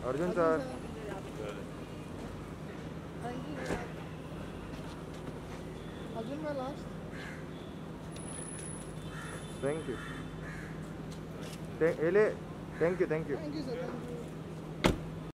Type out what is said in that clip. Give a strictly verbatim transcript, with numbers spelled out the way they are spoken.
Arjun sir, thank you sir. Arjun मैं last. Thank you, एले, thank you thank you. Thank you sir, thank you.